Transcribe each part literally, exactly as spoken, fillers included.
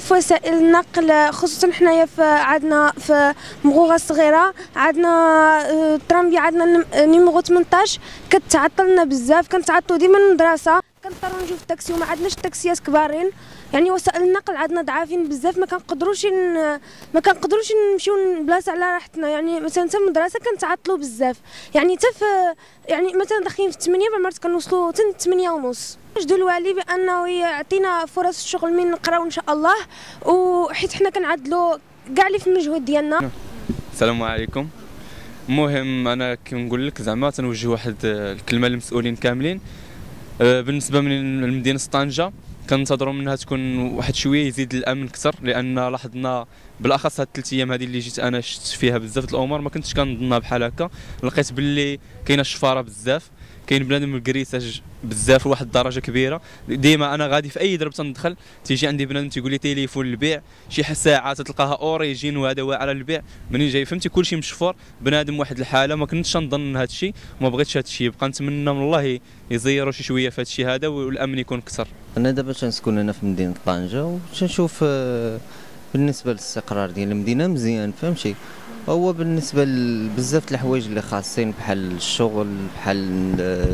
في وسائل النقل، خصوصا حنايا في عندنا في مغوغه الصغيره عندنا الترامبي، عندنا نيميرو ثمنطاش كتعطلنا بزاف، كنتعطلوا ديما من المدرسه، كنضطروا نجيو في التاكسي وما عندناش تاكسيات كبارين. يعني وسائل النقل عندنا ضعافين بزاف، ما كنقدروش ما كنقدروش نمشيو لبلاصه على راحتنا. يعني مثلا حتى المدرسه كنتعطلوا بزاف، يعني حتى في يعني مثلا داخلين في ثمانية بالمرات كنوصلوا حتى ثمانية ونص. نجدوا الوالي بانه يعطينا فرص الشغل من نقراو ان شاء الله، وحيت حنا كنعدلوا كاع اللي في المجهود ديالنا. السلام عليكم. المهم انا كنقول لك زعما تنوجه واحد الكلمه للمسؤولين كاملين. بالنسبه من المدينه طنجه كنتظروا منها تكون واحد شويه يزيد الامن اكثر، لان لاحظنا بالاخص هاد الثلاث ايام هذه اللي جيت انا شفت فيها بزاف الامور ما كنتش كنظنها بحال هكا. لقيت باللي كاينه الشفاره بزاف، كاين بنادم الكريساج بزاف لواحد الدرجه كبيره. ديما انا غادي في اي درب تندخل تيجي عندي بنادم تيقول لي تليفون للبيع، شي ساعه تلقاها اوريجين وهذا واعر على البيع. منين جاي فهمتي كلشي مشفور بنادم واحد الحاله. ما كنتش نظن هذا الشيء وما بغيتش هذا الشيء يبقى. نتمنى من الله يزيروا شي شويه في هذا الشيء هذا والامن يكون اكثر. انا دابا تنسكن هنا في مدينه طنجه وتنشوف بالنسبه للاستقرار ديال المدينه مزيان فهمتي. هو بالنسبه بزاف الحوايج اللي خاصين بحال الشغل بحال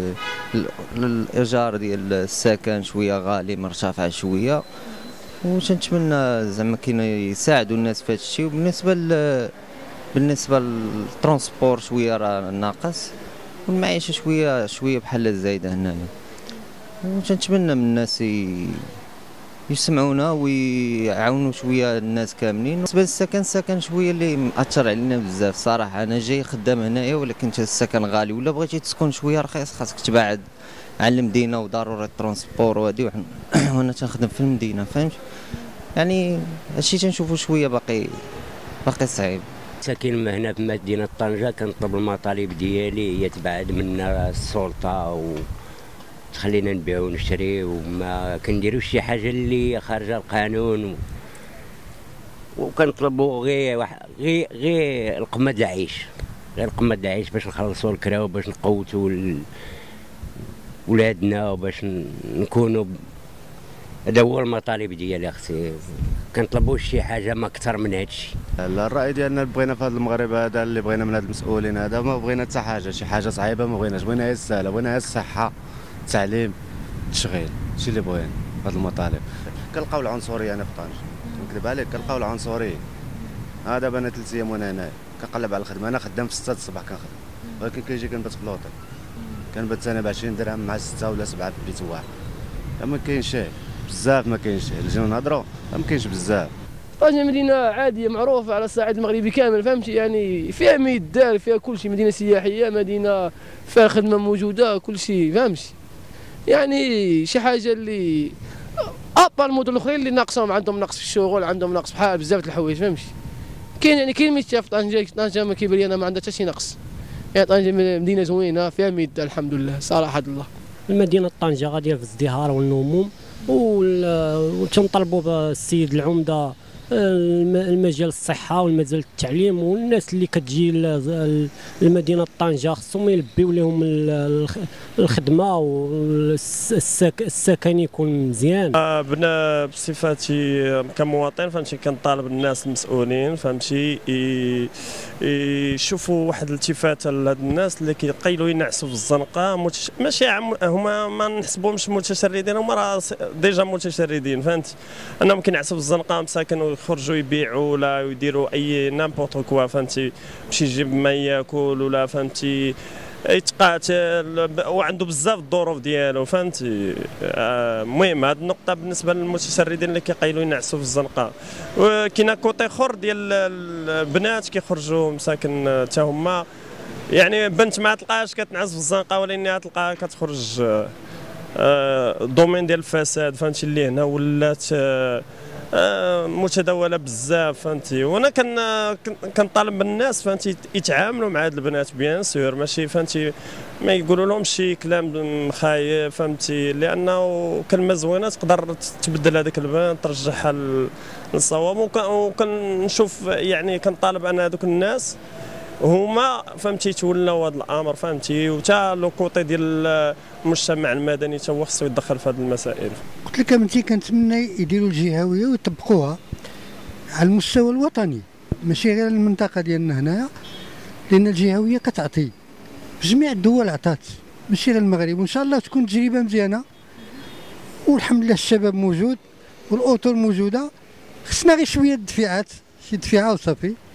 الايجار ديال السكن شويه غالي مرتفع شويه، وتنتمنى زعما كاين يساعدوا الناس في هذا الشيء. وبالنسبه ل... بالنسبه للترونسبور شويه راه ناقص، والمعيشه شويه شويه بحال زايده هنايا. وتنتمنى من الناس ي... يسمعونا ويعاونوا شويه الناس كاملين. بالنسبه للسكن السكن شويه اللي مأثر علينا بزاف صراحه. انا جاي خدام هنايا ولكن السكن غالي، ولا بغيتي تسكن شويه رخيص خاصك تبعد على المدينه وضروري الترونسبور وهادي. وانا تنخدم في المدينه فهمت. يعني هادشي تنشوفو شويه باقي باقي صعيب. ساكن هنا في مدينه طنجه، كنطلب المطالب ديالي هي تبعد منا السلطه و خلينا نبيعو ونشري، وما كنديروش شي حاجه اللي خارجه القانون و... وكنطلبوا غير غير غير القمه د العيش، غير القمه د العيش باش نخلصوا الكرا وباش نقوتوا ال... ولادنا وباش نكونوا. هذا هو المطالب ديالي اختي. كنطلبوا شي حاجه ما اكثر من هادشي. لا الراي ديالنا بغينا في هذا المغرب هذا اللي بغينا من هاد المسؤولين هذا، ما بغينا حتى حاجه شي حاجه صعيبه ما بغيناش. بغينا هي السهله، بغينا هي الصحه التعليم التشغيل، هادشي اللي بغينا هاد المطالب. كنلقاو العنصريه هنا في طنجه، نكذب عليك كنلقاو العنصريه. ها دابا انا ثلاث ايام وانا هنايا كنقلب على الخدمه. انا خدام في ستة الصباح كنخدم، ولكن كيجي كنبات في لوطيل، كنبات انا ب عشرين درهم مع ستة ولا سبعة في بيت واحد. ما كاينش بزاف، ما كاينش اللي جينا نهضروا ما كاينش بزاف. طنجة مدينة عادية معروفة على الصعيد المغربي كامل فهمتي. يعني فيها ميدان، فيها كل شيء، مدينة سياحية، مدينة فيها خدمة موجودة كل شيء فهمتي. يعني شي حاجة اللي أبطال المدن الأخرين اللي ناقصهم، عندهم نقص في الشغل، عندهم نقص بحال بزاف د الحوايج فهمتي. كاين يعني كاين ميتة في طنجة، طنجة ما كيبان لي أنا ما عندها حتى شي نقص. يعني طنجة مدينة زوينة فيها ميدان الحمد لله صراحة الله. المدينة طنجة غادية في ازدهار والنمو، وتنطلبوا بالسيد العمدة المجال الصحة والمجال التعليم، والناس اللي كتجي لمدينة طنجة خصهم يلبيو لهم الخدمة والسكن يكون مزيان. بنا بصفتي كمواطن فهمتي كنطالب الناس المسؤولين فهمتي يشوفوا واحد الالتفاته لهاد الناس اللي كيقيلوا ينعسوا في الزنقه. متش... ماشي هما ما نحسبهمش متشردين، هما راه ديجا متشردين فهمت. انهم كينعسوا في الزنقه مساكن ويخرجوا يبيعوا ولا يديروا اي نامبورط كوا فهمتي، باش يجيب ما ياكل ولا فهمتي يتقاتل، وعنده بزاف الظروف ديالو فهمتي. المهم هذه النقطه بالنسبه للمتشردين اللي كيقيلوا ينعسوا في الزنقه. وكاين كوطي اخر ديال البنات كيخرجوا مساكن حتى هما، يعني بنت ما تلقاش كتنعس في الزنقه ولكن تلقاها كتخرج دومين ديال الفساد فهمتي، اللي هنا ولات متداوله بزاف فهمتي. وانا كن كنطالب من الناس فهمتي يتعاملوا مع هاد البنات بيان سور، ماشي فهمتي ما يقولوا لهم شي كلام خايب فهمتي، لانه كلمه زوينه تقدر تبدل هذيك البنت ترجعها للصواب. وكنشوف يعني كنطالب ان هذوك الناس هما فهمتي تولاو هذا الامر فهمتي، وتا لو كوتي ديال المجتمع المدني تا هو خصو يدخل في هذه المسائل. قلت لك امتي كنتمنى يديروا الجهويه ويطبقوها على المستوى الوطني ماشي غير المنطقه ديالنا هنايا، لان الجهويه كتعطي في جميع الدول عطات ماشي غير المغرب، وان شاء الله تكون تجربه مزيانه. والحمد لله الشباب موجود والاطر موجوده، خصنا غير شويه دفيعات، شي دفيعه وصافي.